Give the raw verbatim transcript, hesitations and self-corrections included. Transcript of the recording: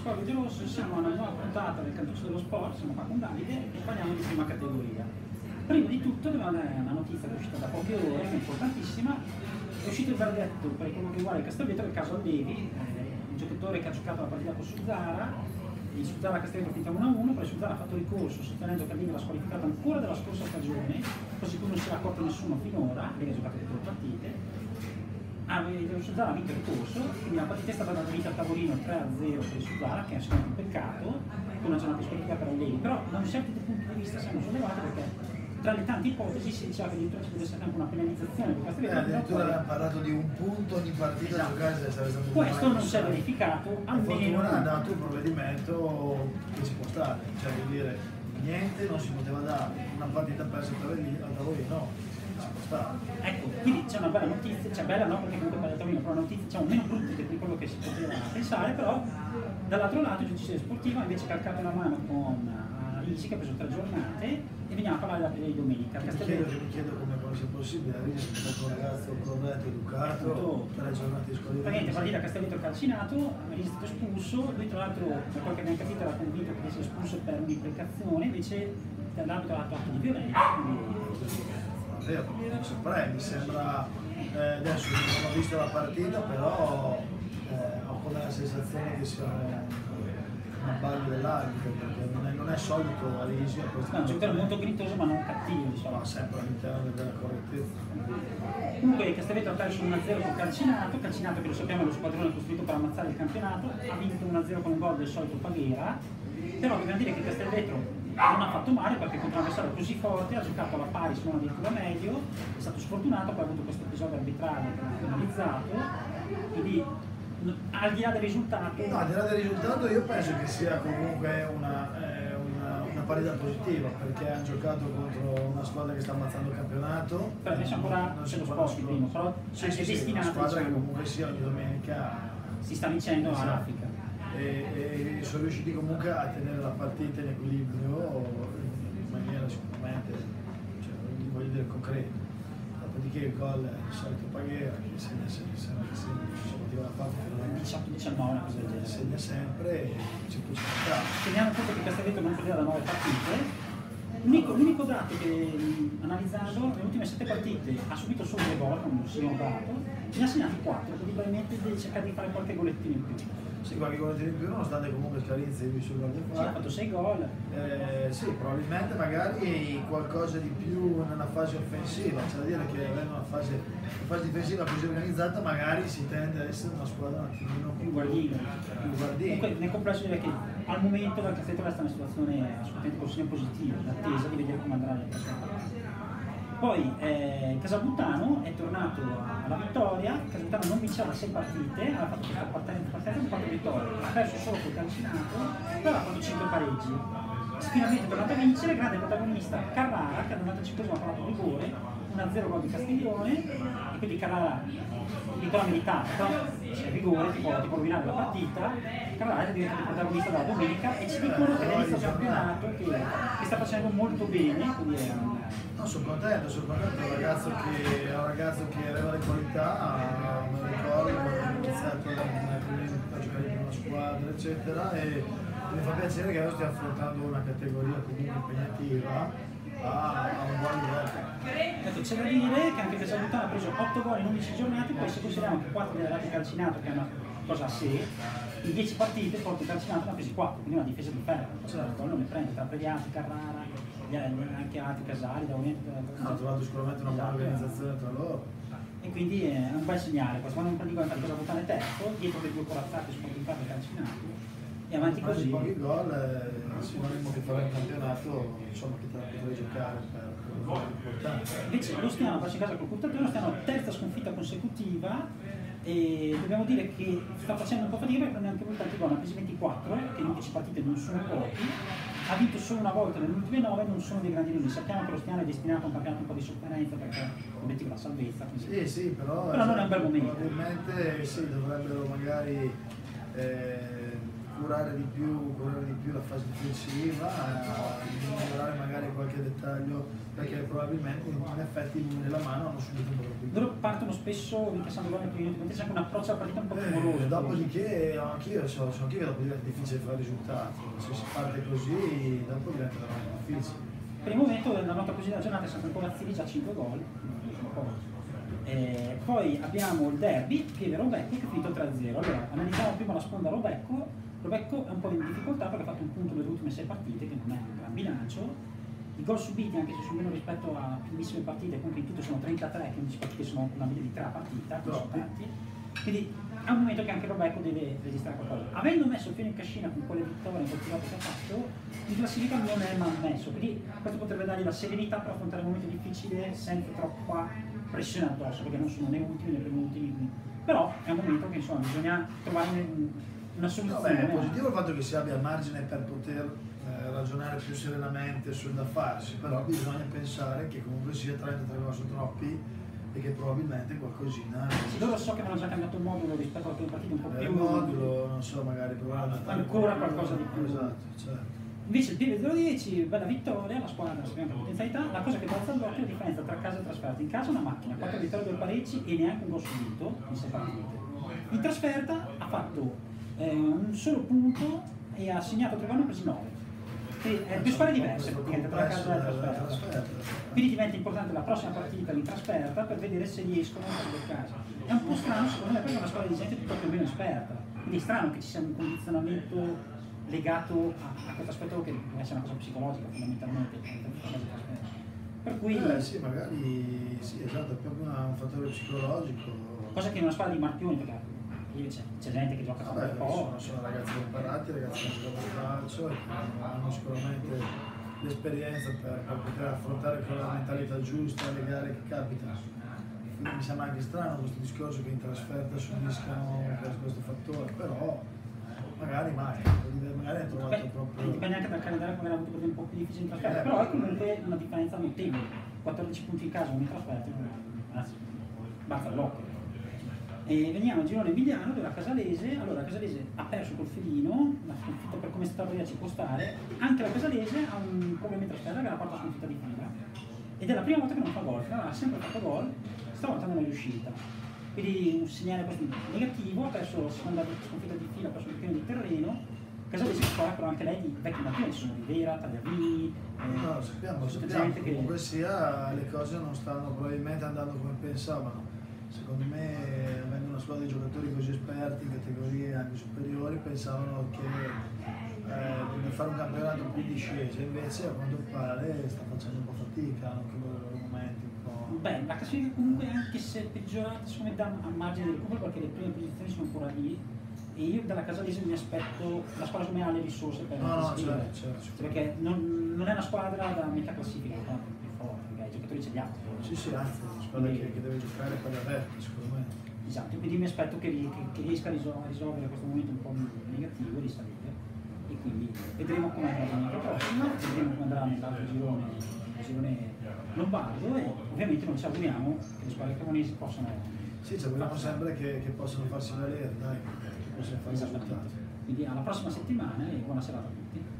Scorgio di Rosso, siamo a una nuova puntata del Cantuccio dello Sport, siamo qua con Davide e parliamo di prima categoria. Prima di tutto dobbiamo dare una notizia che è uscita da poche ore, che è importantissima. È uscito il verdetto per quello che riguarda il Castelvetro, il caso Albevi, eh, un giocatore che ha giocato la partita con Suzzara. Il Suzzara Castelvetro finita uno a uno, poi il Suzzara ha fatto ricorso sostenendo che Albevi era squalificato ancora dalla scorsa stagione, così come non si era accorto nessuno finora, Albevi ha giocato tutte le partite. Ah, il Suzzara ha vinto il corso, quindi la partita è stata data vinta a tavolino tre a zero per il Suzzara, che è sicuramente un peccato, con una giornata squalifica per Albevi, però da un certo punto di vista siamo sollevati perché tra le tante ipotesi si diceva che addirittura ci potesse essere anche una penalizzazione per questo. Eh, addirittura abbiamo parlato di un punto ogni partita, esatto, a giocare se sarebbe stato questo non si è verificato, almeno ha dato un provvedimento che ci può stare, cioè vuol dire niente, non si poteva dare una partita persa a tavolino, no, ci può stare. Ecco, quindi c'è una bella notizia, cioè bella no perché comunque per il tavolino, però una notizia diciamo meno brutta di quello che si poteva pensare, però dall'altro lato il giudice sportivo invece calcato la mano con Risi, che ha preso tre giornate, e veniamo a parlare della partita di domenica. Mi chiedo, mi chiedo come, come sia possibile, Risi è stato un ragazzo corretto, educato, tre giornate di scuola. Praticamente partita Castelvetro calcinato, Risi è stato espulso, lui tra l'altro, per quel che abbiamo capito, era convinto che fosse espulso per un'implicazione, invece l'arbitro ha fatto atto di violenza. Vero, non saprei, mi sembra, eh, adesso non ho visto la partita, però eh, ho come la sensazione che sia un bagno dell'arbitro, perché non è, non è solito a Risi. No, un giocatore molto grintoso ma non cattivo, diciamo. Ma sempre all'interno della correttezza. Comunque Castelvetro ha perso uno a zero con Calcinato, Calcinato che lo sappiamo è lo squadrone costruito per ammazzare il campionato, ha vinto uno a zero con un gol del solito Paghera, però dobbiamo dire che Castelvetro non ha fatto male perché contro un avversario così forte ha giocato alla pari, se non addirittura meglio, è stato sfortunato, poi ha avuto questo episodio arbitrale che ha penalizzato, quindi al di là del risultato... No, al di là del risultato io penso che sia comunque una, eh, una, una parità positiva, perché hanno giocato contro una squadra che sta ammazzando il campionato. Però adesso ancora non c'è lo sport primo, però sì, è sì, destinato, una squadra diciamo, che comunque sia ogni domenica si sta vincendo esatto, all'Africa. E, e sono riusciti comunque a tenere la partita in equilibrio in maniera sicuramente, cioè, voglio dire, concreta. Dopodiché il gol è il solito Paghera, che segna sempre, si motiva la parte che non è diciotto diciannove, una cosa del genere. Segna sempre e ci può stare. Teniamo conto che Castelvetro non perdeva da nove partite. L'unico dato che, analizzando, nelle ultime sette partite ha subito solo due gol, con un singolo dato, ne ha segnati quattro, quindi probabilmente deve cercare di fare qualche golettino in più. Sì, qualche golettino in più, nonostante comunque Scarinzi abbia sul gol del Sì, ha fatto sei gol. Eh, sì, probabilmente magari qualcosa di più nella fase offensiva, c'è da dire che avendo una fase, una fase difensiva così organizzata magari si tende ad essere una squadra un attimino più guardina. Più guardina. Comunque nel complesso direi che al momento la Castelvetro resta in una situazione assolutamente con segno positivo, in attesa di vedere come andrà la prossima partita. Poi eh, Casalbuttano è tornato alla vittoria, Casalbuttano non vinceva sei partite, ha fatto questa partita con quattro vittorie, ha perso solo col Calcinato, però ha fatto cinque pareggi. Finalmente è tornato a vincere, grande protagonista Carrara, che al novantacinquesimo ha parlato rigore, uno a zero gol di Castiglione, e quindi Carrara vittoria meritata, però c'è il rigore, ti può, ti può rovinare la partita. Carrara è diventato protagonista della domenica e ci dicono che nell'inizio campionato che, che sta facendo molto bene, quindi è un... No, sono contento, sono contento, è un ragazzo che, è un ragazzo che aveva le qualità, me lo ricordo, quando ho iniziato a giocare in una squadra, eccetera, e mi fa piacere che adesso stia affrontando una categoria comunque impegnativa a, a un buon livello. Ecco, c'è da dire che anche Casalbuttano ha preso otto gol in undici giornate, poi se consideriamo che quattro li ha dati Calcinato, che è una cosa a sé, in dieci partite Porto Calcinato ne ha presi quattro, quindi una difesa di ferro, cioè il gol non ne prende, tra Previati, Carrara, anche altri Casali, da Oriente. Hanno trovato sicuramente una buona organizzazione tra loro. E quindi è un bel segnale, questo quando non dico che Casalbuttano è terzo, dietro le due corazzate sportivate e Calcinato, e avanti ma così. Pochi gol, eh, sinonimo che farà il campionato, insomma, che te la potrai giocare per un gol importante. Invece lo stiamo, faccio in casa col Puntatore, stiamo terza sconfitta consecutiva e dobbiamo dire che sta facendo un po' fatica perché non è anche voluto tanti gol, ne ha presi ventiquattro, che in undici partite non sono pochi, ha vinto solo una volta nelle ultime nove, non sono dei grandi numeri. Sappiamo che lo Stiano è destinato a un campionato un po' di sofferenza perché l'obiettivo è la salvezza. Quindi... Sì, sì, però, però non è un bel momento. Probabilmente sì, dovrebbero magari eh, curare di più, curare di più la fase difensiva, di migliorare magari qualche dettaglio, perché probabilmente in effetti i numeri della mano hanno subito un po' più. Loro partono spesso incassando gol nei primi minuti, mentre c'è anche un approccio alla partita un po' più moroso. Eh, dopodiché anch'io so, so anch'io che dopo diventa difficile fare risultati, se si parte così dopo diventa veramente difficile. Per il momento la nota così della giornata è stata ancora Ziri, già cinque gol. Eh, poi abbiamo il derby, Pieve Robecco, che è finito tre a zero. Allora, analizziamo prima la sponda Robecco. Robecco è un po' in difficoltà perché ha fatto un punto nelle ultime sei partite, che non è un gran bilancio. I gol subiti, anche se sono meno rispetto a primissime partite, comunque in tutto sono trentatré, che quindici partite sono una media di tre a partita, quindi sono tanti. Quindi è un momento che anche Robecco deve registrare qualcosa. Avendo messo il pieno in cascina con quelle vittorie in coltivato che ha fatto, in classifica non è mal messo, quindi questo potrebbe dargli la serenità per affrontare un momento difficile senza troppa pressione addosso, perché non sono né ultimi né penultimi. Però è un momento che insomma bisogna trovare un, una soluzione. Vabbè, è positivo il fatto che si abbia margine per poter eh, ragionare più serenamente sul da farsi, però bisogna pensare che comunque sia trentatré gol sono troppi e che probabilmente qualcosina. Sì, loro so che hanno già cambiato modulo rispetto alla prima partita un po' eh, più. Il modulo, non so, magari provare a fare ancora qualcosa di più. Esatto, certo. Invece il Pieve zero dieci, bella vittoria, la squadra sappiamo che ha potenzialità. La cosa che balza all'occhio è la differenza tra casa e trasferta. In casa una macchina, quattro vittorie, due pareggi e neanche un gol subito in sei partite. In trasferta ha fatto eh, un solo punto e ha segnato tre gol e ha preso nove. Quindi è due squadre diverse praticamente tra casa e la trasferta. Quindi diventa importante la prossima partita in trasferta per vedere se riescono a fare casa. È un po' strano secondo me perché è una squadra di gente più o meno esperta. Quindi è strano che ci sia un condizionamento legato a, a questo aspetto che deve essere una cosa psicologica fondamentalmente. Per cui. Eh sì, magari sì, esatto, è proprio una, un fattore psicologico. Cosa che in una squadra di marpioni, perché c'è, c'è gente che gioca Vabbè, un po'. sono, sono ragazzi preparati, ragazzi che giocano a calcio e che hanno sicuramente l'esperienza per, per poter affrontare con la mentalità giusta le gare che capitano. Quindi mi sembra anche strano questo discorso che in trasferta subiscano questo fattore, però magari mai, magari hai trovato Beh, proprio. dipende anche dal calendario, magari ha avuto un po' più difficile in trasferta, però è comunque una differenza notevole. quattordici punti in casa, uno in trasferta, anzi, basta l'occhio. E veniamo al girone emiliano della Casalese. Allora, la Casalese ha perso col Felino, la sconfitta per come è stata ci può stare. Anche la Casalese ha un problema in trasferta che è la quarta sconfitta di fila. Ed è la prima volta che non fa gol, finora ha sempre fatto gol, stavolta non è riuscita. Quindi un segnale questo negativo, ha perso la seconda sconfitta di fila, ha perso un pochino di terreno. Casalese squadra però anche lei di vecchi mattina, ci sono Rivera, Tagliavini, eh, No, sappiamo, sappiamo gente che che comunque sia le cose non stanno probabilmente andando come pensavano. Secondo me, avendo una squadra di giocatori così esperti in categorie anche superiori, pensavano che eh, di fare un campionato più in discesa, invece a quanto pare sta facendo un po' fatica anche con i loro momenti un po'. Beh, la classifica comunque anche se è peggiorata, secondo me dà a margine di recupero perché le prime posizioni sono ancora lì e io dalla Casalese mi aspetto, la squadra come ha le risorse per No, no, salire. certo, certo, certo. Perché non, non è una squadra da metà classifica, è più forte, perché i giocatori ce li ha. Sì, sì, anzi, è una squadra che, che deve giocare per le averte, secondo me. Esatto, quindi mi aspetto che, che, che riesca a risol- a risolvere questo momento un po' negativo di salire e quindi vedremo come andrà la domenica prossima, vedremo come andrà nell'altro girone, il girone lombardo e ovviamente noi ci auguriamo che le squadre cremonesi possano. Sì, ci auguriamo sempre che, che possano farsi valere, dai, che possano fare risultati. Quindi alla prossima settimana e buona serata a tutti.